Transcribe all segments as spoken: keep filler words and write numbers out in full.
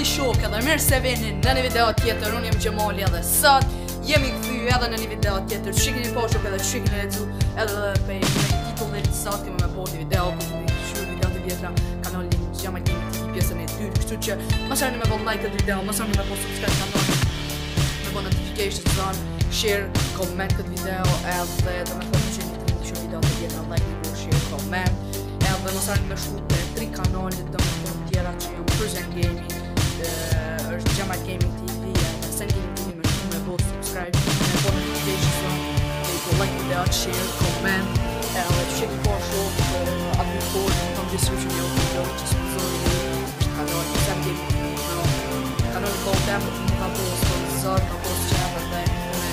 Gjeni shok edhe mirë se vini në një video tjetër. Unë jem Gjemali edhe sot jemi këthy edhe në një video tjetër. Shikini po shok edhe shikini e dzu edhe pe në titullit sot kemi me po një video ku kemi shur video të vjetra kanalin Gjemali Gaming T V pjesën e dytë. Kështu që mos harroni me bo like këtë video, mos harroni me po subscribe kanalin, me bo notifications on, share, comment këtë video edhe dhe me thonë që një të shur video të vjetra like, një share, comment edhe mos harroni me shur të tri kanalit dhe me thonë tjera që jam Present Gaming, është Gjemali Gaming T V, Present Gaming T V me shumë me bo subscribe, me bo notifications on, me bo like video, share, comment, edhe të shikë po shumë aty po në description jo video që sponsori është kanali Present Gaming T V, kanali ko temë të më ka bo sponsor, ka bo së qenë dhe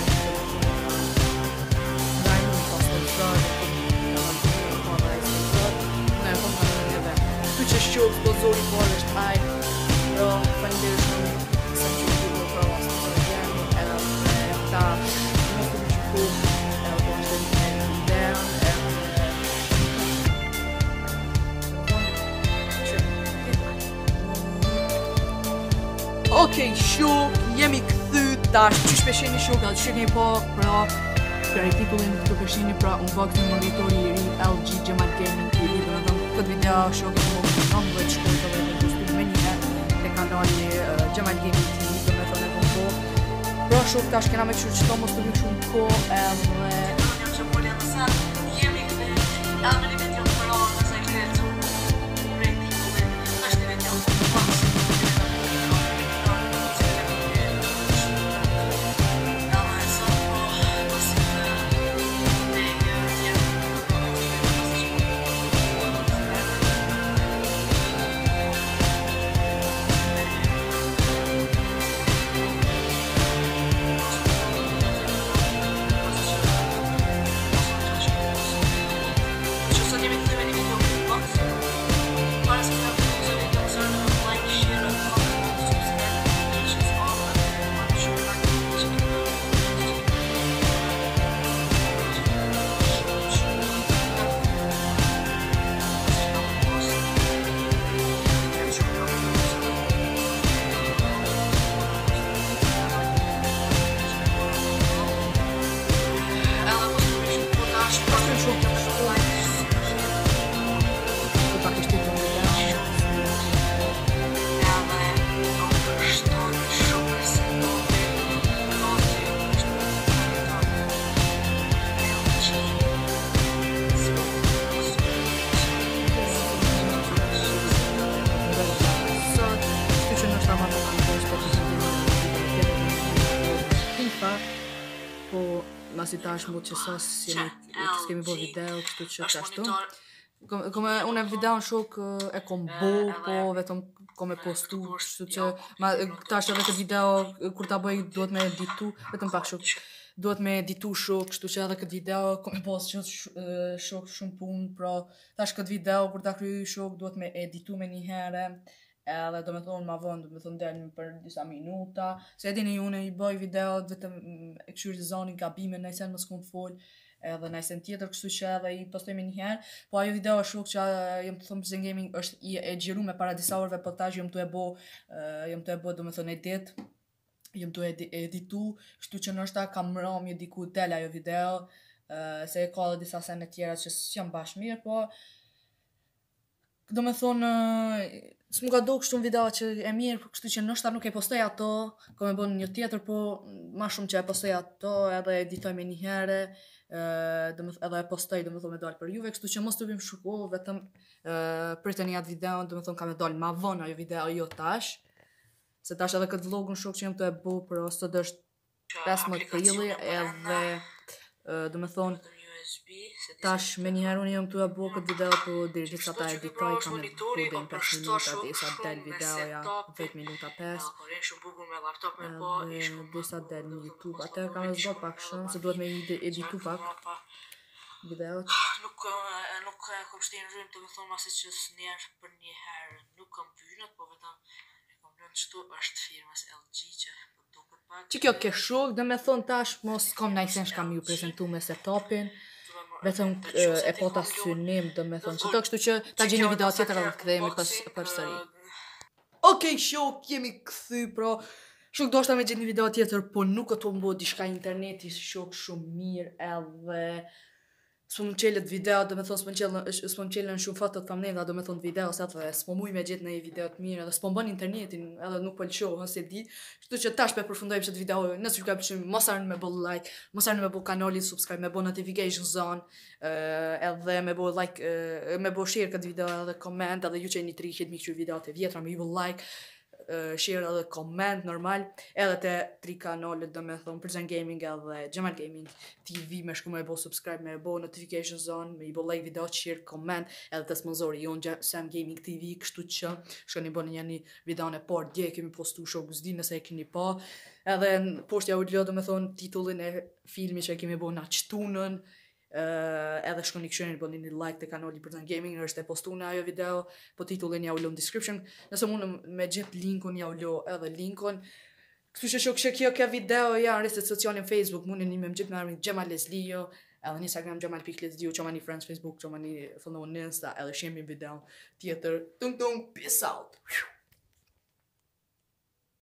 nga i nuk ka sponsor, ne kom kanalin e vetë. Tu që shqo sponsori por është aj, pro faleminderit shumë se më që të pro sponsori jemi, edhe ta më të më që edhe po është dhe një video, Okej, shok, jemi këthy tash, qysh pesheni shok, edhe shikni po, pra, për e titullin të pesheni pra unboxing monitori i ri L G Gjemali Gaming T V, dhe me dhëmë këtë video shok e më më nëmbëve që shkojtë dhe me gustu me një në kanali Gjemali Gaming T V, dhe me thënë e më po. Pra shok, tash kena me qërë që to mos të vim shumë ko, edhe... Jam që poli edhe sa, jemi këthy, edhe me një video për o, nëse këtë e të prej titullin, është një video të unboxing. Masi tash mu që sas s'kemi bo video, kështu që që ashtu. Kome, unë e video në shok e kom bo, po vetëm kom e postu, kështu që tash edhe këtë video, kur ta bëj, duhet me editu, vetëm pak shok, duhet me editu shok, kështu që edhe këtë video, kom e postu shok shumë punë, pra tash këtë video, kur ta kryu shok, duhet me editu me një herë, edhe do me thonë ma vonë, do me thonë delmi për disa minuta, se edini une i bëj video, vetëm e këshyrë zoni gabime, najsen më s'kum fol, edhe najsen tjetër, kështu që edhe i postoj me njëherë, po ajo video është shok që jem të thonë Present Gaming është i e gjiru me para disa orëve, për tash jem të e bo, jem të e bo, do me thonë edit, jem të e editu, kështu që nështë ta kam rëmje diku del ajo video, se e ka dhe disa sene tjera që s'jam bash mirë, po, do me thonë, s'mu ka do kështu në video që e mirë, kështu që nështë ta nuk e postoj ato, ko me bon një tjetër, po ma shumë që e postoj ato, edhe editoj me një herë, edhe e postoj, do me thonë me dalë për juve, kështu që mos të vim shuko, vetëm priteni atë video, do me thonë ka me dalë ma vonë ajo video jo tash, se tash edhe këtë vlogun shok që jem të e bu, për sot është pesëmbëdhjetë prilli, edhe do me thonë, tash me njëherë unë jam të e bo këtë video, po diri që ta editoj, ka me bu dhe në pesë minuta, dhe sa del videoja, dhjetë minuta pesë, edhe dhe sa del në YouTube, atër ka me zbot pak shumë, se duhet me editu pak videot. Nuk kom shtinë rrëm të me thonë masi që s'njerë për një herë, nuk kom pyrët, po vetëm e kom lënë qëtu është firmës L G që që kjo ke shok, dhe me thonë tash mos kom najsen shka mi ju prezentu me setupin, vetëm e po ta synim, dhe me thonë që të kështu që ta gjeni video tjetër edhe të këthejemi për sëri. Okej, shok, jemi këthy, pra. Shok, do shta me gjithë një video tjetër, po nuk ato më bëhet diçka interneti, shok shumë mirë, edhe s'po më qelet video, do me thonë s'po më qelen, s'po më qelen shumë foto thumbnail, do me thonë video, se edhe s'po muj me gjithë në një video të mirë, edhe s'po mbën internetin, edhe nuk po lëshoh, se di. Kështu që tash pe përfundojmë këtë video, nëse ju ka pëlqyer, mos harroni me bëll like, mos harroni me bëll kanalin subscribe, me bëll notification zone, uh, edhe me bëll like, uh, me bëll share këtë video edhe comment, edhe ju që jeni tri qet mikë videot e vjetra, me ju bëll like, Uh, share edhe comment normal, edhe te tri kanalet do me thonë Prison Gaming edhe Gjemal Gaming T V, me shku me bo subscribe, me bo notification zone, me i bo like video, share, comment, edhe te sponsori jonë Sam Gaming T V, kështu që shkoni bo një një video në par, dje kemi postu shoku s'di nëse e keni pa, edhe në poshtja u ljo do me thonë titullin e filmi që kemi bo na qtunën. Uh, edhe shkoni këshirën bëni një like të kanali Prison Gaming, është e postu në ajo video, po titullin ja u lo në description, nëse mundë me gjithë linkun ja u lo edhe linkun. Kështu që shok që kjo kjo video janë rriset socialin Facebook, mundë një me më gjithë me armin Gjemal Leslio, edhe në Instagram Gjemal Pik Leslio, që ma një friends Facebook, që ma një follow në Insta, edhe shemi video tjetër, tung tung, peace out!